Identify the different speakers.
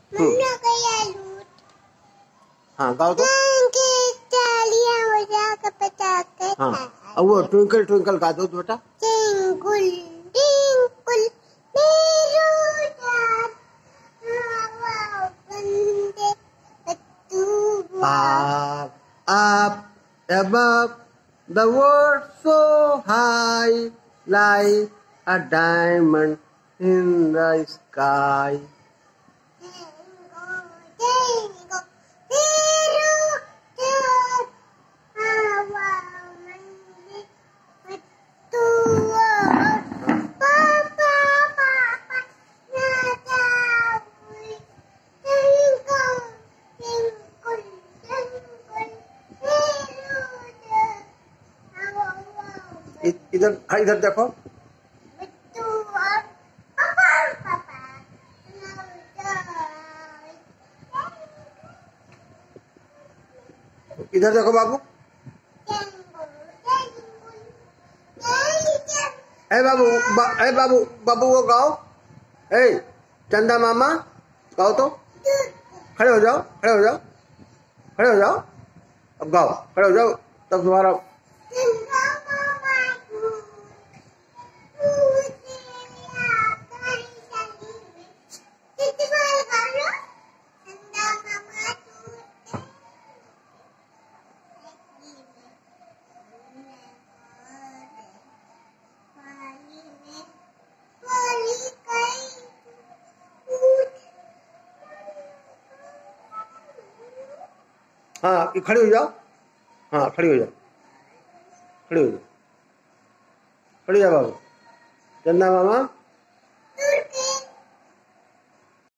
Speaker 1: मन्ना गया लूट।
Speaker 2: हाँ गाओ तो। हाँ अब वो ट्विंकल ट्विंकल गा दो बेटा।
Speaker 1: Twinkle twinkle little star, how wonder that you are.
Speaker 2: Up above the world so high, like a diamond in the sky. इधर इधर देखो। इधर देखो बाबू। ए बाबू ए बाबू बाबू वो गाओ। ए चंदा मामा गाओ तो। खड़े हो जाओ खड़े हो जाओ खड़े हो जाओ। अब गाओ खड़े हो जाओ तब तुम्हारा। हाँ खड़ी हो जाओ। हाँ खड़ी हो जाओ खड़ी हो जाओ खड़ी हो जाओ बाबू। चंदा मामा